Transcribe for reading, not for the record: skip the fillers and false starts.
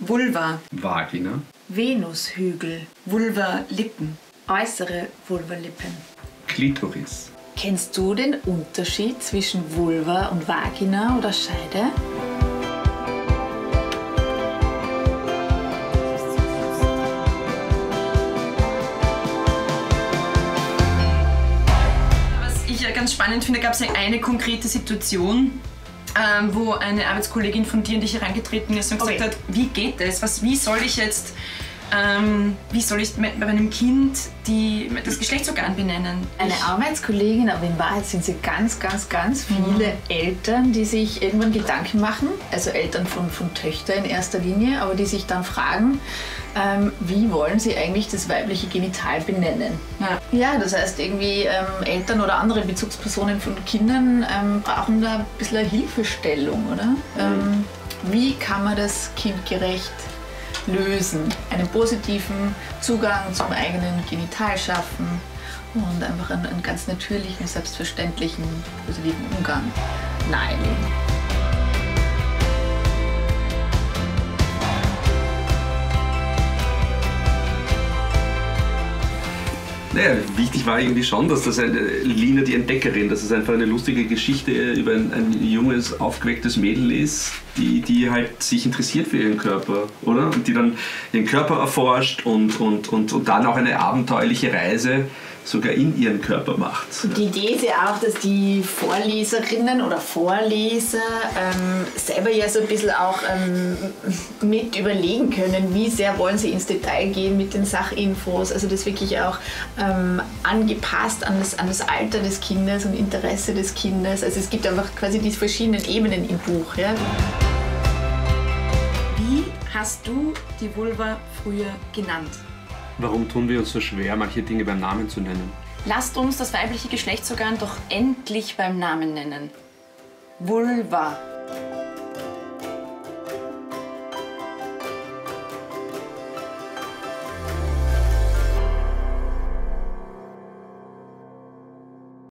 Vulva, Vagina, Venushügel, Vulvalippen, äußere Vulvalippen. Klitoris. Kennst du den Unterschied zwischen Vulva und Vagina oder Scheide? Was ich ja ganz spannend finde, gab es ja eine konkrete Situation, wo eine Arbeitskollegin von dir an dich herangetreten ist und gesagt hat, wie geht das? Wie soll ich bei einem Kind das Geschlechtsorgan benennen? Eine Arbeitskollegin, aber in Wahrheit sind sie ganz viele Eltern, die sich irgendwann Gedanken machen, also Eltern von Töchtern in erster Linie, aber die sich dann fragen, wie wollen sie eigentlich das weibliche Genital benennen? Ja, das heißt irgendwie Eltern oder andere Bezugspersonen von Kindern brauchen da ein bisschen eine Hilfestellung, oder? Wie kann man das kindgerecht lösen, einen positiven Zugang zum eigenen Genital schaffen und einfach einen ganz natürlichen, selbstverständlichen, positiven Umgang nahelegen. Naja, wichtig war irgendwie schon, dass das Lina die Entdeckerin, dass es einfach eine lustige Geschichte über ein junges, aufgewecktes Mädel ist, die halt sich interessiert für ihren Körper, oder? Und die dann ihren Körper erforscht und dann auch eine abenteuerliche Reise sogar in ihren Körper macht. Die Idee ist ja auch, dass die Vorleserinnen oder Vorleser selber ja so ein bisschen auch mit überlegen können, wie sehr wollen sie ins Detail gehen mit den Sachinfos, also das wirklich auch angepasst an das Alter des Kindes und Interesse des Kindes. Also es gibt einfach quasi die verschiedenen Ebenen im Buch. Ja. Wie hast du die Vulva früher genannt? Warum tun wir uns so schwer, manche Dinge beim Namen zu nennen? Lasst uns das weibliche Geschlechtsorgan doch endlich beim Namen nennen. Vulva.